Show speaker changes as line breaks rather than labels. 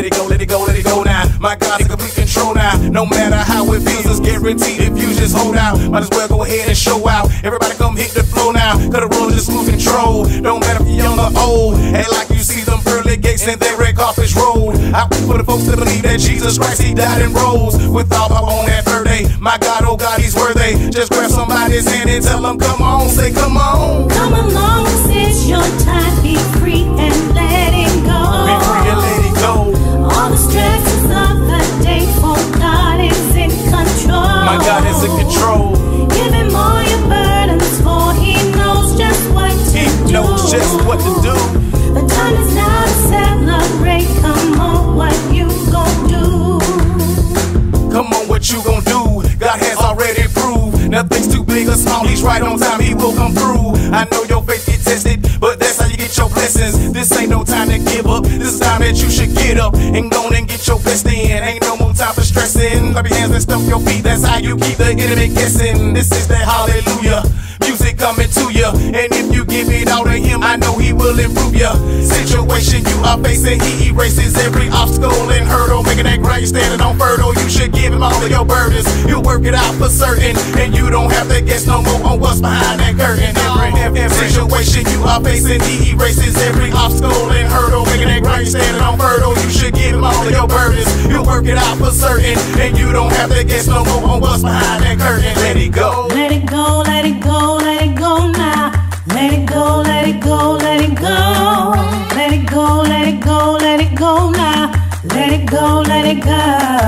Let it go, let it go, let it go now. My God, in complete control now. No matter how it feels, it's guaranteed if you just hold out. Might as well go ahead and show out. Everybody come hit the flow now, cause the ruler just lose control. Don't matter if you're young or old. Act like you see them pearly gates and they red carpets rolled. I for the folks that believe that Jesus Christ, he died and rose with all power on that third day. My God, oh God, he's worthy. Just grab somebody's hand and tell them, come on, say come on.
Come along, it's your time, be free and let it go.
Be free and let it go.
All the stresses of the day, for God is in control.
My God is in control.
Give him all your burdens, for he knows just what to do.
He knows just what to do.
The time is now to celebrate. Come on, what you gon' do?
Come on, what you gon' do? God has already proved nothing's too big or small. He's right on time, he will come through. I know your faith get tested, but that's how you get your blessings. This ain't no time to give up. This is time that you should get up and go and get your best in. Ain't no more time for stressing. Clap your hands and stomp your feet. That's how you keep the enemy guessing. This is that hallelujah music coming to you, and if you give it all to him, I know he will improve your situation you are facing. He erases every obstacle and hurdle, making that grave standing on fertile. You should give him all of your burdens. He'll work it out for certain, and you don't have to guess no more on what's behind that curtain. Every situation you are facing, he erases every obstacle and hurdle, making that grave standing on fertile. You should give him all of your burdens. He'll work it out for certain, and you don't have to guess no more on what's behind that curtain. Let it go.
Let it go, let it go, let it go now. Let it go, let it go, let it go. Let it go, let it go, let it go now. Let it go, let it go.